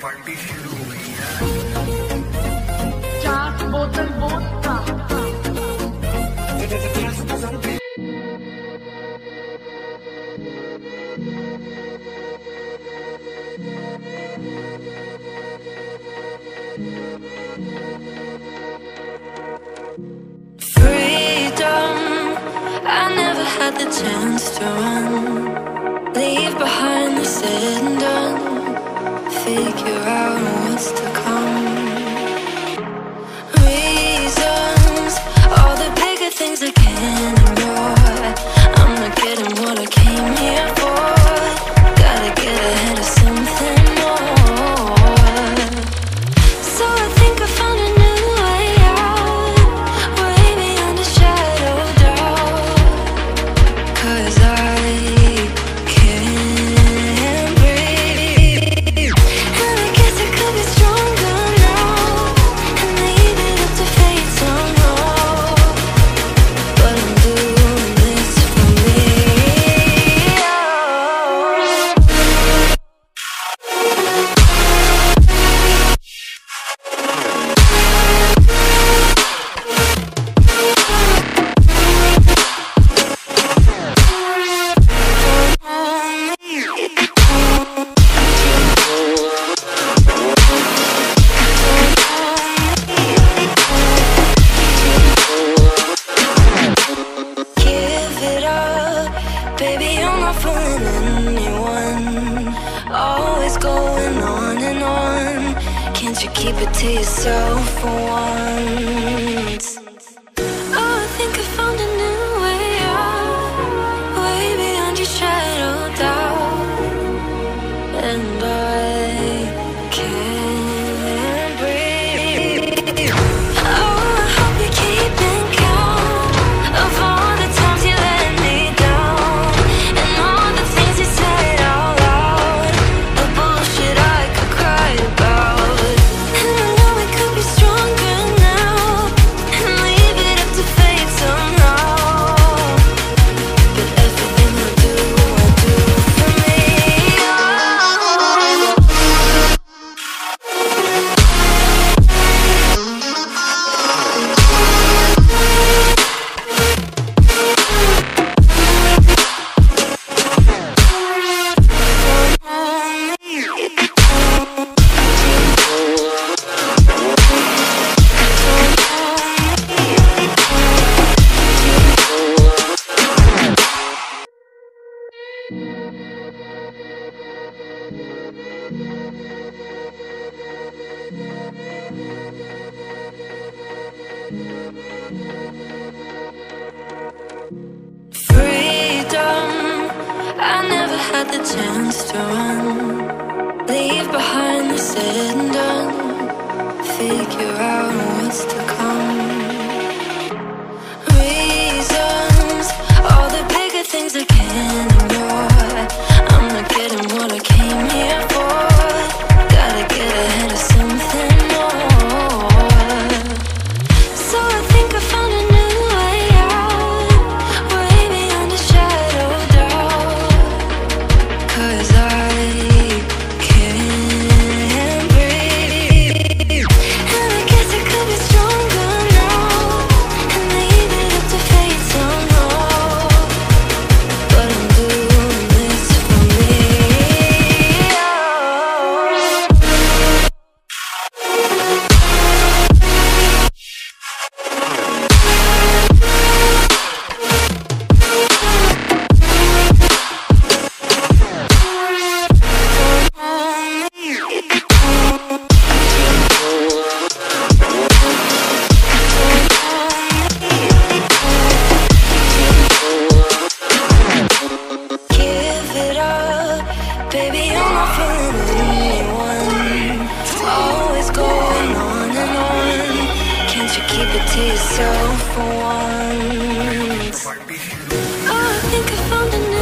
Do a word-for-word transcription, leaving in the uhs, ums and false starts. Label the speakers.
Speaker 1: Party शुरू हुई है।
Speaker 2: चार बोतल vodka.
Speaker 3: Freedom, I never had the chance to run. Leave behind the said and done. Figure out what's to come. Reasons, all the bigger things I can ignore. I'm not getting what I came here for. Gotta get ahead of something more. So I think I found a new way out, way beyond a shadow of doubt. 'Cause I can't breathe. And I guess I could be stronger now and leave it up to fate somehow. But I'm doing this for me. Give it up, baby, you're not fooling anyone. Always going on and on. Can't you keep it to yourself for once? Oh, I think I found a new way out, way beyond your shadow of doubt. And I can't breathe. Oh, I hope you're keeping count of all the times you let me down, and all the things you said out loud, the bullshit I could cry about. And I know we could be stronger now and leave it up to fate somehow. But everything I do, I do for me. Freedom, I never had the chance to run. Leave behind the said and done. Figure out what's to come. Reasons, all the bigger things I can ignore. I'm not getting what I came here for. Gotta get ahead of something more. So I think I found a new way out, way beyond a shadow of doubt. 'Cause I can't breathe. And I guess I could be stronger now and leave it up to fate somehow. But I'm doing this for me. Give it up, baby, you're not fooling anyone. Always going on and on. Can't you keep it to yourself for once?
Speaker 1: Party शुरू
Speaker 3: Oh, I think I found a